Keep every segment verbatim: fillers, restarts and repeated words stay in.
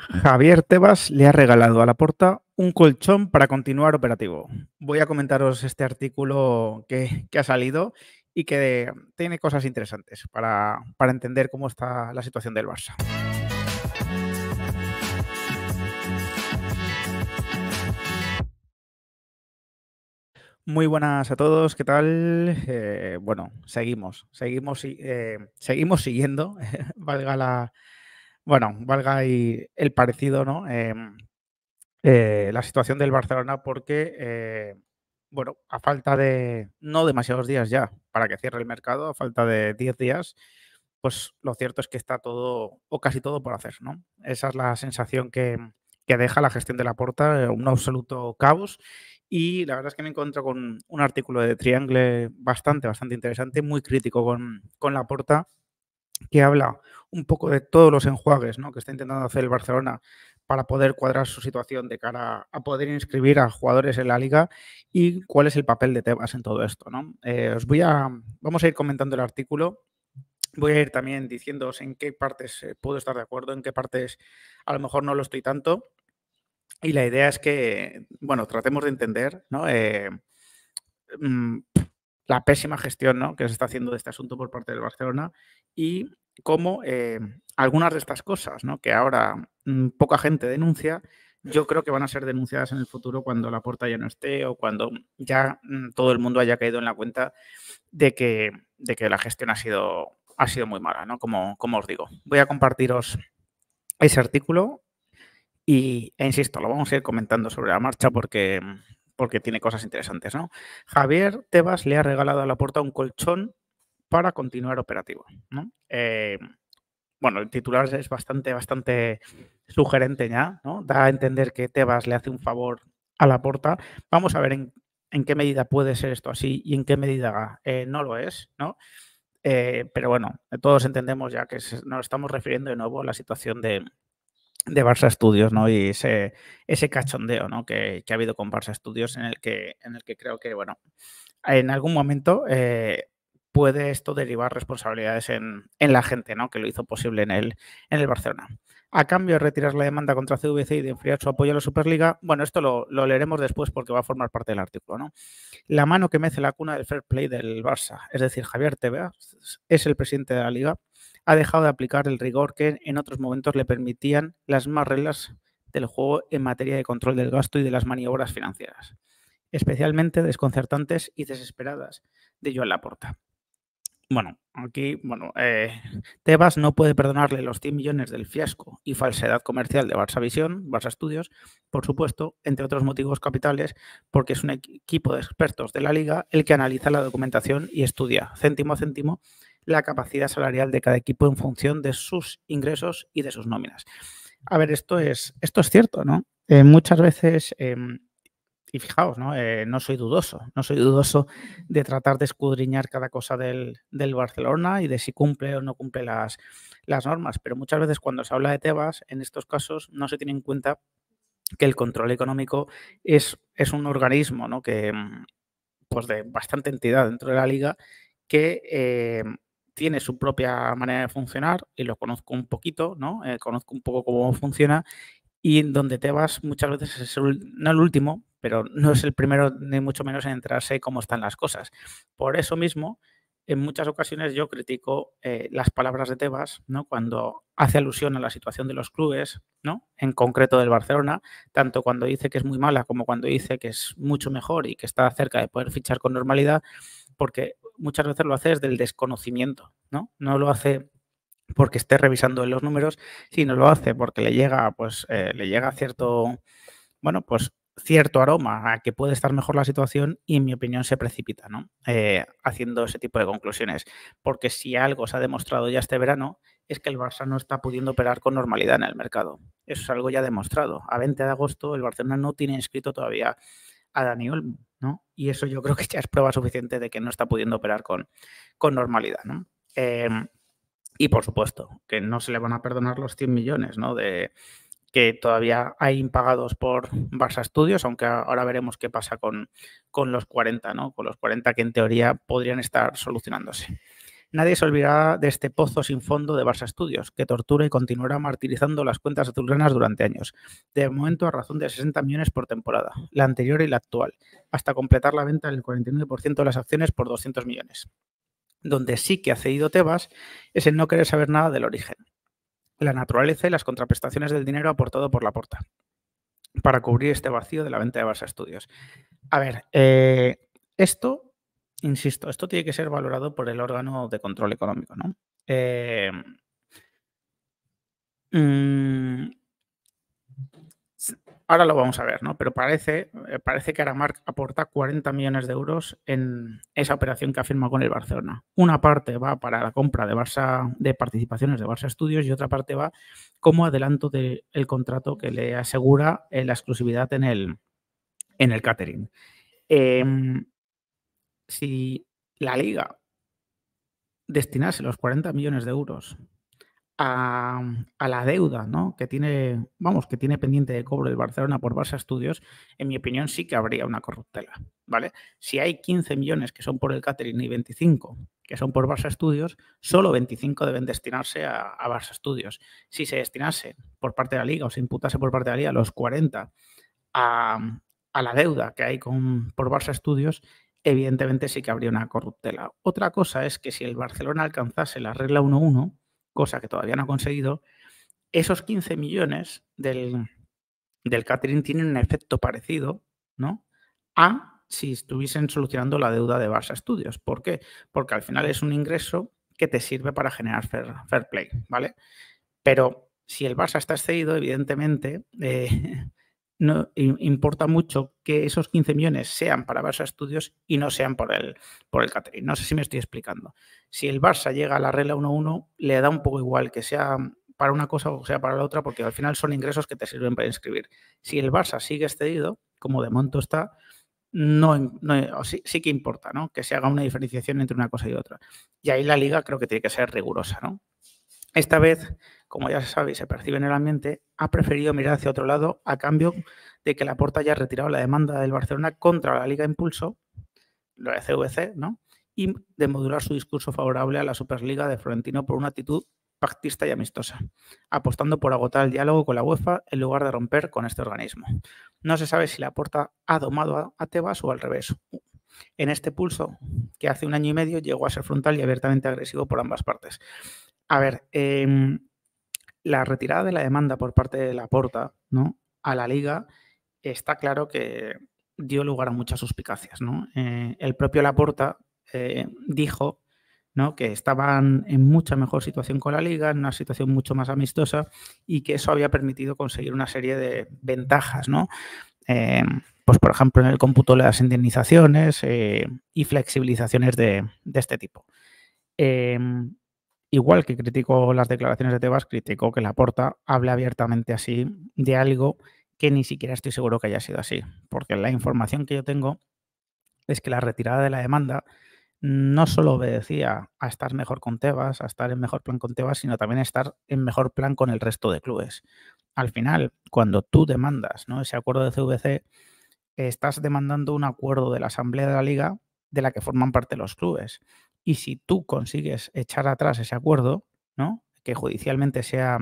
Javier Tebas le ha regalado a Laporta un colchón para continuar operativo. Voy a comentaros este artículo que, que ha salido y que tiene cosas interesantes para, para entender cómo está la situación del Barça. Muy buenas a todos, ¿qué tal? Eh, bueno, seguimos, seguimos, eh, seguimos siguiendo, valga la, bueno, valga y el parecido, ¿no? Eh, eh, la situación del Barcelona porque, eh, bueno, a falta de no demasiados días ya para que cierre el mercado, a falta de diez días, pues lo cierto es que está todo o casi todo por hacer, ¿no? Esa es la sensación que, que deja la gestión de Laporta, eh, un absoluto caos. Y la verdad es que me encuentro con un artículo de Triangle bastante, bastante interesante, muy crítico con, con Laporta, que habla un poco de todos los enjuagues, ¿no?, que está intentando hacer el Barcelona para poder cuadrar su situación de cara a poder inscribir a jugadores en la liga y cuál es el papel de Tebas en todo esto, ¿no? Eh, os voy a, vamos a ir comentando el artículo. Voy a ir también diciéndoos en qué partes eh, puedo estar de acuerdo, en qué partes a lo mejor no lo estoy tanto. Y la idea es que, bueno, tratemos de entender, ¿no?, eh, mm, la pésima gestión, ¿no?, que se está haciendo de este asunto por parte del Barcelona y cómo eh, algunas de estas cosas, ¿no?, que ahora mm, poca gente denuncia, yo creo que van a ser denunciadas en el futuro cuando Laporta ya no esté o cuando ya mm, todo el mundo haya caído en la cuenta de que, de que la gestión ha sido, ha sido muy mala, ¿no? Como, como os digo. Voy a compartiros ese artículo y, e insisto, lo vamos a ir comentando sobre la marcha porque, porque tiene cosas interesantes, ¿no? Javier Tebas le ha regalado a Laporta un colchón para continuar operativo, ¿no? Eh, bueno, el titular es bastante, bastante sugerente ya, ¿no? Da a entender que Tebas le hace un favor a Laporta. Vamos a ver en, en qué medida puede ser esto así y en qué medida eh, no lo es, ¿no? Eh, pero bueno, todos entendemos ya que se, nos estamos refiriendo de nuevo a la situación de, de Barça Studios, ¿no? Y ese, ese cachondeo, ¿no?, que, que ha habido con Barça Studios en el que, en el que creo que, bueno, en algún momento eh, puede esto derivar responsabilidades en, en la gente, ¿no?, que lo hizo posible en el, en el Barcelona. A cambio de retirar la demanda contra C V C y de enfriar su apoyo a la Superliga, bueno, esto lo, lo leeremos después porque va a formar parte del artículo, ¿no? La mano que mece la cuna del fair play del Barça, es decir, Javier Tebas, es el presidente de la Liga, ha dejado de aplicar el rigor que en otros momentos le permitían las más reglas del juego en materia de control del gasto y de las maniobras financieras, especialmente desconcertantes y desesperadas de Joan Laporta. Bueno, aquí, bueno, eh, Tebas no puede perdonarle los cien millones del fiasco y falsedad comercial de Barça Visión, Barça Studios, por supuesto, entre otros motivos capitales, porque es un equipo de expertos de la Liga el que analiza la documentación y estudia céntimo a céntimo la capacidad salarial de cada equipo en función de sus ingresos y de sus nóminas. A ver, esto es, esto es cierto, ¿no? Eh, muchas veces... Eh, y fijaos, ¿no? Eh, no soy dudoso, no soy dudoso de tratar de escudriñar cada cosa del, del Barcelona y de si cumple o no cumple las, las normas, pero muchas veces cuando se habla de Tebas, en estos casos no se tiene en cuenta que el control económico es, es un organismo, ¿no?, que, pues de bastante entidad dentro de la liga que eh, tiene su propia manera de funcionar y lo conozco un poquito, ¿no? Eh, conozco un poco cómo funciona y en donde Tebas muchas veces es el, no el último, pero no es el primero ni mucho menos en enterarse de cómo están las cosas. Por eso mismo, en muchas ocasiones yo critico eh, las palabras de Tebas, ¿no?, cuando hace alusión a la situación de los clubes, ¿no?, en concreto del Barcelona, tanto cuando dice que es muy mala como cuando dice que es mucho mejor y que está cerca de poder fichar con normalidad, porque muchas veces lo hace desde el desconocimiento, ¿no? No lo hace porque esté revisando los números, sino lo hace porque le llega, pues, eh, le llega cierto, bueno, pues cierto aroma a que puede estar mejor la situación y en mi opinión se precipita, ¿no? Eh, haciendo ese tipo de conclusiones. Porque si algo se ha demostrado ya este verano es que el Barça no está pudiendo operar con normalidad en el mercado. Eso es algo ya demostrado. A veinte de agosto el Barcelona no tiene inscrito todavía a Dani Olmo, ¿no? Y eso yo creo que ya es prueba suficiente de que no está pudiendo operar con, con normalidad, ¿no? Eh, y por supuesto, que no se le van a perdonar los cien millones, ¿no?, de, que todavía hay impagados por Barça Studios, aunque ahora veremos qué pasa con, con los cuarenta, ¿no? Con los cuarenta que en teoría podrían estar solucionándose. Nadie se olvidará de este pozo sin fondo de Barça Studios, que tortura y continuará martirizando las cuentas azulgranas durante años. De momento a razón de sesenta millones por temporada, la anterior y la actual, hasta completar la venta del cuarenta y nueve por ciento de las acciones por doscientos millones. Donde sí que ha cedido Tebas es en no querer saber nada del origen, la naturaleza y las contraprestaciones del dinero aportado por Laporta para cubrir este vacío de la venta de Barça Studios. A ver, eh, esto, insisto, esto tiene que ser valorado por el órgano de control económico, ¿no? Eh, mm, ahora lo vamos a ver, ¿no? Pero parece, eh, parece que Aramark aporta cuarenta millones de euros en esa operación que ha firmado con el Barcelona. Una parte va para la compra de Barça, de participaciones de Barça Studios, y otra parte va como adelanto del contrato que le asegura eh, la exclusividad en el, en el catering. Eh, si la Liga destinase los cuarenta millones de euros a, a la deuda, ¿no?, que tiene, vamos, que tiene pendiente de cobro el Barcelona por Barça Studios, en mi opinión sí que habría una corruptela, ¿vale? Si hay quince millones que son por el catering y veinticinco que son por Barça Studios, solo veinticinco deben destinarse a, a Barça Studios. Si se destinase por parte de la Liga o se imputase por parte de la Liga los cuarenta a, a la deuda que hay con, por Barça Studios, evidentemente sí que habría una corruptela. Otra cosa es que si el Barcelona alcanzase la regla uno uno, cosa que todavía no ha conseguido, esos quince millones del, del catering tienen un efecto parecido, ¿no?, a si estuviesen solucionando la deuda de Barça Studios. ¿Por qué? Porque al final es un ingreso que te sirve para generar fair, fair play, ¿vale? Pero si el Barça está excedido, evidentemente, eh, no, importa mucho que esos quince millones sean para Barça Studios y no sean por el, por el catering. No sé si me estoy explicando. Si el Barça llega a la regla uno uno, le da un poco igual que sea para una cosa o sea para la otra, porque al final son ingresos que te sirven para inscribir. Si el Barça sigue excedido, como de momento está, no, no sí, sí que importa, ¿no?, que se haga una diferenciación entre una cosa y otra. Y ahí la Liga creo que tiene que ser rigurosa, ¿no? Esta vez, como ya se sabe y se percibe en el ambiente, ha preferido mirar hacia otro lado a cambio de que Laporta haya retirado la demanda del Barcelona contra la Liga Impulso, lo de C V C, ¿no?, y de modular su discurso favorable a la Superliga de Florentino por una actitud pactista y amistosa, apostando por agotar el diálogo con la UEFA en lugar de romper con este organismo. No se sabe si Laporta ha domado a, a Tebas o al revés. En este pulso, que hace un año y medio llegó a ser frontal y abiertamente agresivo por ambas partes. A ver, eh, la retirada de la demanda por parte de Laporta, ¿no?, a la Liga, está claro que dio lugar a muchas suspicacias, ¿no? Eh, el propio Laporta eh, dijo, ¿no?, que estaban en mucha mejor situación con la Liga, en una situación mucho más amistosa, y que eso había permitido conseguir una serie de ventajas, ¿no? Eh, pues, por ejemplo, en el cómputo de las indemnizaciones eh, y flexibilizaciones de, de este tipo. Eh, Igual que criticó las declaraciones de Tebas, criticó que Laporta hable abiertamente así de algo que ni siquiera estoy seguro que haya sido así, porque la información que yo tengo es que la retirada de la demanda no solo obedecía a estar mejor con Tebas, a estar en mejor plan con Tebas, sino también a estar en mejor plan con el resto de clubes. Al final, cuando tú demandas, ¿no?, ese acuerdo de C V C, estás demandando un acuerdo de la Asamblea de la Liga de la que forman parte los clubes. Y si tú consigues echar atrás ese acuerdo, ¿no?, que judicialmente sea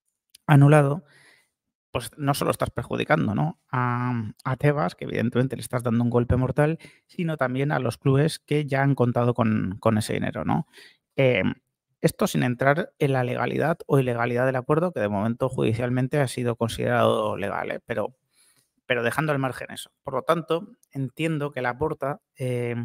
anulado, pues no solo estás perjudicando, ¿no?, a, a Tebas, que evidentemente le estás dando un golpe mortal, sino también a los clubes que ya han contado con, con ese dinero, ¿no? Eh, esto sin entrar en la legalidad o ilegalidad del acuerdo, que de momento judicialmente ha sido considerado legal, ¿eh? pero, pero dejando al margen eso. Por lo tanto, entiendo que Laporta, eh,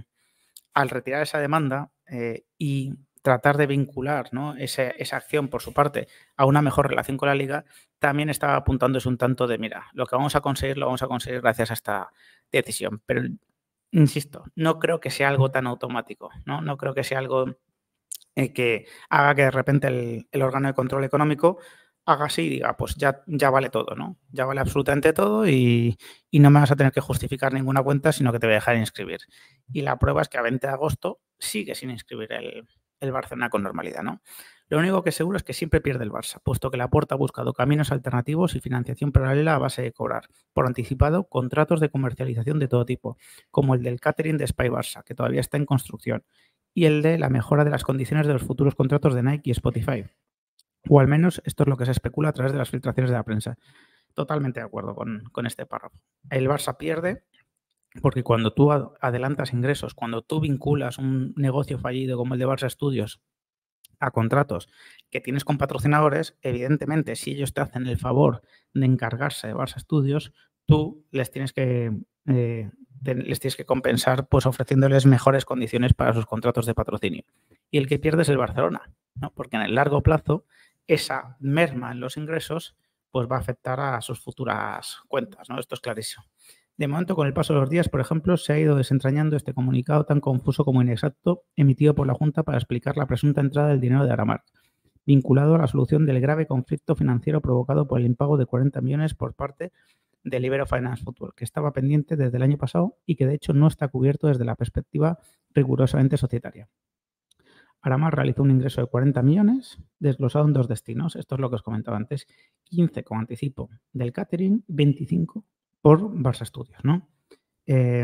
al retirar esa demanda eh, y tratar de vincular, ¿no?, ese, esa acción por su parte a una mejor relación con la Liga, también estaba apuntándose un tanto de, mira, lo que vamos a conseguir lo vamos a conseguir gracias a esta decisión. Pero, insisto, no creo que sea algo tan automático, ¿no? No creo que sea algo eh, que haga que de repente el, el órgano de control económico haga así y diga, pues ya, ya vale todo, ¿no? Ya vale absolutamente todo y, y no me vas a tener que justificar ninguna cuenta, sino que te voy a dejar inscribir. Y la prueba es que a veinte de agosto sigue sin inscribir el, el Barcelona con normalidad, ¿no? Lo único que seguro es que siempre pierde el Barça, puesto que Laporta ha buscado caminos alternativos y financiación paralela a base de cobrar, por anticipado, contratos de comercialización de todo tipo, como el del catering de Spy Barça, que todavía está en construcción, y el de la mejora de las condiciones de los futuros contratos de Nike y Spotify. O al menos esto es lo que se especula a través de las filtraciones de la prensa. Totalmente de acuerdo con, con este párrafo. El Barça pierde porque cuando tú adelantas ingresos, cuando tú vinculas un negocio fallido como el de Barça Studios a contratos que tienes con patrocinadores, evidentemente, si ellos te hacen el favor de encargarse de Barça Studios, tú les tienes que, eh, te, les tienes que compensar pues ofreciéndoles mejores condiciones para sus contratos de patrocinio. Y el que pierde es el Barcelona, ¿no? Porque en el largo plazo esa merma en los ingresos pues va a afectar a sus futuras cuentas, ¿no? Esto es clarísimo. De momento, con el paso de los días, por ejemplo, se ha ido desentrañando este comunicado tan confuso como inexacto emitido por la Junta para explicar la presunta entrada del dinero de Aramark, vinculado a la solución del grave conflicto financiero provocado por el impago de cuarenta millones por parte del Ibero Finance Football, que estaba pendiente desde el año pasado y que de hecho no está cubierto desde la perspectiva rigurosamente societaria. Aramark realizó un ingreso de cuarenta millones, desglosado en dos destinos. Esto es lo que os comentaba antes. quince con anticipo del catering, veinticinco por Barça Studios, ¿no? Eh,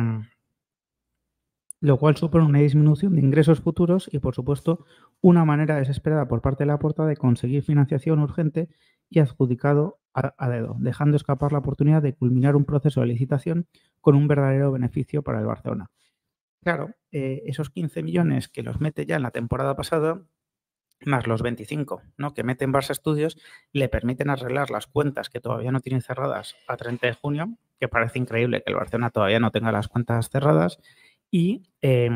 lo cual supone una disminución de ingresos futuros y, por supuesto, una manera desesperada por parte de la Porta de conseguir financiación urgente y adjudicado a, a dedo, dejando escapar la oportunidad de culminar un proceso de licitación con un verdadero beneficio para el Barcelona. Claro, eh, esos quince millones que los mete ya en la temporada pasada, más los veinticinco, ¿no?, que meten Barça Studios, le permiten arreglar las cuentas que todavía no tienen cerradas a treinta de junio, que parece increíble que el Barcelona todavía no tenga las cuentas cerradas. Y eh,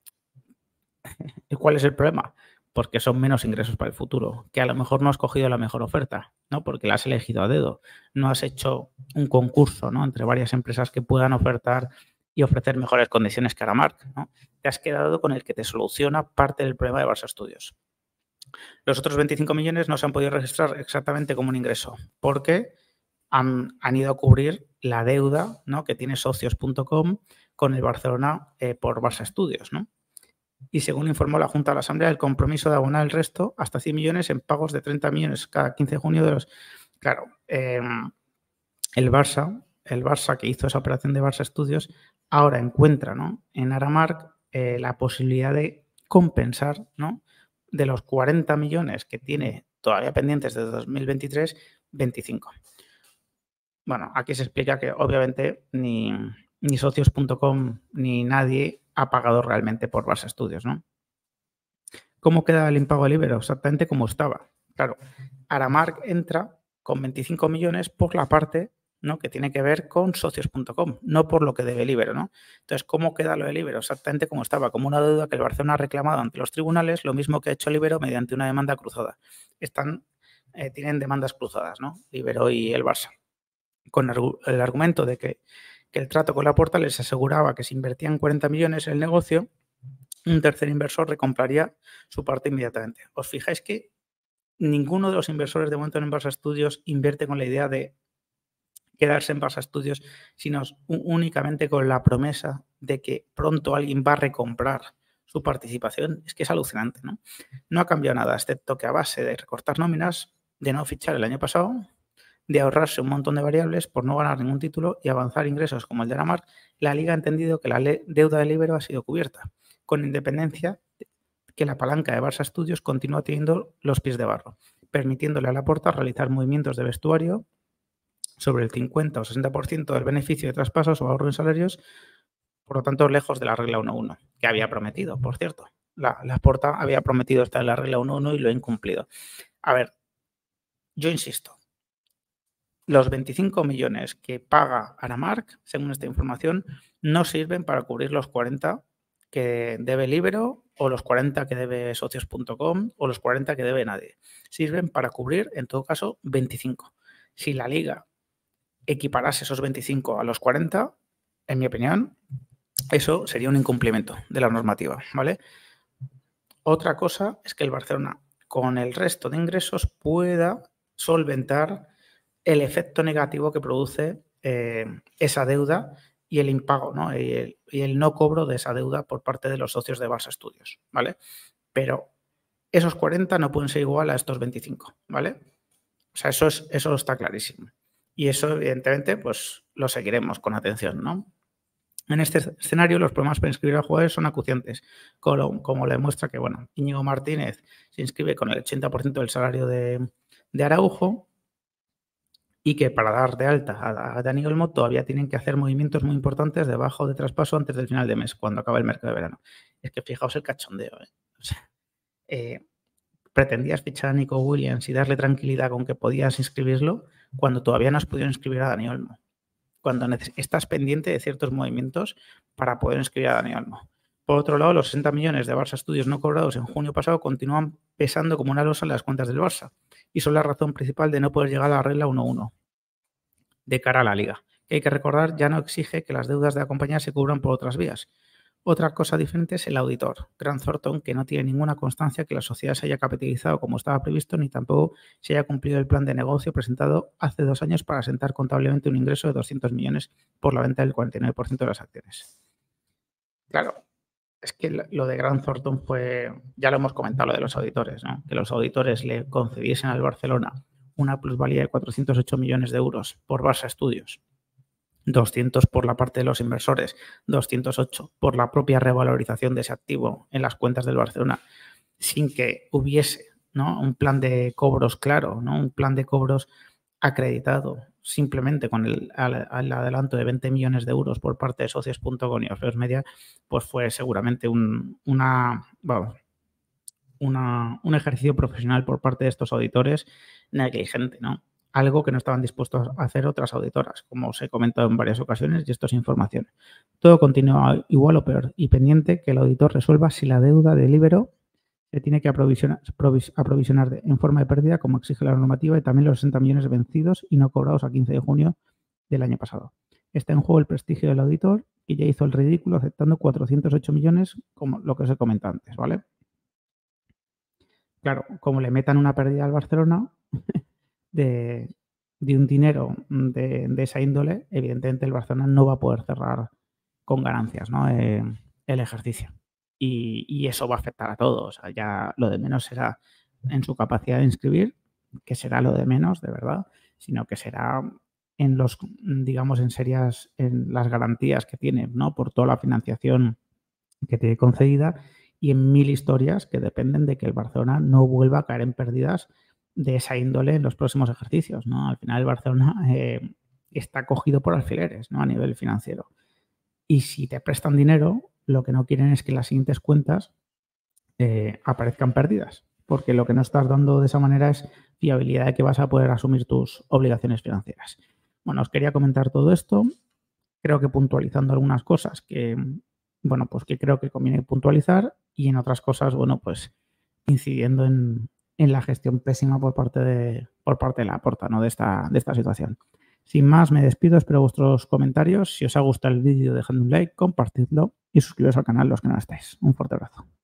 ¿cuál es el problema? Porque son menos ingresos para el futuro, que a lo mejor no has cogido la mejor oferta, ¿no? Porque la has elegido a dedo, no has hecho un concurso, ¿no?, entre varias empresas que puedan ofertar y ofrecer mejores condiciones que Aramark, ¿no? Te has quedado con el que te soluciona parte del problema de Barça Studios. Los otros veinticinco millones no se han podido registrar exactamente como un ingreso, porque han, han ido a cubrir la deuda, ¿no?, que tiene socios punto com con el Barcelona eh, por Barça Studios, ¿no? Y según informó la Junta de la Asamblea, el compromiso de abonar el resto, hasta cien millones, en pagos de treinta millones cada quince de junio de los... Claro, eh, el Barça, el Barça que hizo esa operación de Barça Studios, ahora encuentra, ¿no?, en Aramark eh, la posibilidad de compensar, ¿no?, de los cuarenta millones que tiene todavía pendientes desde dos mil veintitrés, veinticinco. Bueno, aquí se explica que obviamente ni, ni socios punto com ni nadie ha pagado realmente por Barça Studios, ¿no? ¿Cómo queda el impago del Ibero? Exactamente como estaba. Claro, Aramark entra con veinticinco millones por la parte, ¿no?, que tiene que ver con socios punto com, no por lo que debe el Ibero, ¿no? Entonces, ¿cómo queda lo del Ibero? Exactamente como estaba, como una deuda que el Barcelona ha reclamado ante los tribunales, lo mismo que ha hecho el Ibero mediante una demanda cruzada. Están, eh, tienen demandas cruzadas, ¿no?, Ibero y el Barça, con el argumento de que, que el trato con la Porta les aseguraba que si invertían cuarenta millones en el negocio, un tercer inversor recompraría su parte inmediatamente. Os fijáis que ninguno de los inversores de momento en Barça Studios invierte con la idea de quedarse en Barça Studios, sino únicamente con la promesa de que pronto alguien va a recomprar su participación. Es que es alucinante, ¿no? No ha cambiado nada, excepto que a base de recortar nóminas, de no fichar el año pasado, de ahorrarse un montón de variables por no ganar ningún título y avanzar ingresos como el de Aramark, la Liga ha entendido que la deuda del Ibero ha sido cubierta, con independencia que la palanca de Barça Studios continúa teniendo los pies de barro, permitiéndole a la Porta realizar movimientos de vestuario sobre el cincuenta o sesenta por ciento del beneficio de traspasos o ahorro en salarios, por lo tanto, lejos de la regla uno uno, que había prometido, por cierto. La, la Porta había prometido estar en la regla uno uno y lo ha incumplido. A ver, yo insisto, los veinticinco millones que paga Aramark, según esta información, no sirven para cubrir los cuarenta que debe el Ibero o los cuarenta que debe socios punto com o los cuarenta que debe nadie. Sirven para cubrir, en todo caso, veinticinco. Si la Liga equiparase esos veinticinco a los cuarenta, en mi opinión, eso sería un incumplimiento de la normativa, ¿vale? Otra cosa es que el Barcelona, con el resto de ingresos, pueda solventar el efecto negativo que produce eh, esa deuda y el impago, ¿no?, y el, y el no cobro de esa deuda por parte de los socios de Barça Studios, ¿vale? Pero esos cuarenta no pueden ser igual a estos veinticinco, ¿vale? O sea, eso, es, eso está clarísimo. Y eso, evidentemente, pues lo seguiremos con atención, ¿no? En este escenario, los problemas para inscribir a jugadores son acuciantes, como, como le muestra que, bueno, Íñigo Martínez se inscribe con el ochenta por ciento del salario de, de Araujo y que para dar de alta a, a Dani Olmo todavía tienen que hacer movimientos muy importantes de bajo de traspaso antes del final de mes, cuando acabe el mercado de verano. Es que fijaos el cachondeo. ¿eh? O sea, eh, pretendías fichar a Nico Williams y darle tranquilidad con que podías inscribirlo cuando todavía no has podido inscribir a Dani Olmo. Cuando estás pendiente de ciertos movimientos para poder inscribir a Dani Olmo. Por otro lado, los sesenta millones de Barça Studios no cobrados en junio pasado continúan pesando como una losa en las cuentas del Barça y son la razón principal de no poder llegar a la regla uno uno de cara a la Liga. Que hay que recordar, ya no exige que las deudas de la compañía se cubran por otras vías. Otra cosa diferente es el auditor, Grant Thornton, que no tiene ninguna constancia que la sociedad se haya capitalizado como estaba previsto, ni tampoco se haya cumplido el plan de negocio presentado hace dos años para asentar contablemente un ingreso de doscientos millones por la venta del cuarenta y nueve por ciento de las acciones. Claro, es que lo de Grant Thornton fue, ya lo hemos comentado, lo de los auditores, ¿no? Que los auditores le concediesen al Barcelona una plusvalía de cuatrocientos ocho millones de euros por Barça Studios, doscientos por la parte de los inversores, doscientos ocho por la propia revalorización de ese activo en las cuentas del Barcelona, sin que hubiese, ¿no?, un plan de cobros claro, ¿no?, un plan de cobros acreditado, simplemente con el, el, el adelanto de veinte millones de euros por parte de socios punto com y Orfeos Media, pues fue seguramente un, una, vamos, una, un ejercicio profesional por parte de estos auditores negligente, ¿no? Algo que no estaban dispuestos a hacer otras auditoras, como os he comentado en varias ocasiones, y esto es información. Todo continúa igual o peor y pendiente que el auditor resuelva si la deuda del Ibero se tiene que aprovisionar, aprovisionar de, en forma de pérdida, como exige la normativa, y también los sesenta millones vencidos y no cobrados a quince de junio del año pasado. Está en juego el prestigio del auditor y ya hizo el ridículo aceptando cuatrocientos ocho millones, como lo que os he comentado antes, ¿vale? Claro, como le metan una pérdida al Barcelona de, de un dinero de, de, esa índole, evidentemente el Barcelona no va a poder cerrar con ganancias, ¿no?, eh, el ejercicio. Y, y eso va a afectar a todos. O sea, ya lo de menos será en su capacidad de inscribir, que será lo de menos, de verdad, sino que será en los, digamos, en serias, en las garantías que tiene, ¿no?, por toda la financiación que tiene concedida y en mil historias que dependen de que el Barcelona no vuelva a caer en pérdidas de esa índole en los próximos ejercicios, ¿no? Al final el Barcelona eh, está cogido por alfileres, ¿no?, a nivel financiero. Y si te prestan dinero, lo que no quieren es que las siguientes cuentas eh, aparezcan perdidas, porque lo que no estás dando de esa manera es fiabilidad de que vas a poder asumir tus obligaciones financieras. Bueno, os quería comentar todo esto, creo que puntualizando algunas cosas que, bueno, pues que creo que conviene puntualizar y en otras cosas, bueno, pues incidiendo en, en la gestión pésima por parte de, por parte de la Porta, ¿no?, de esta, de esta situación. Sin más, me despido, espero vuestros comentarios. Si os ha gustado el vídeo, dejadme un like, compartidlo y suscribiros al canal los que no estáis. Un fuerte abrazo.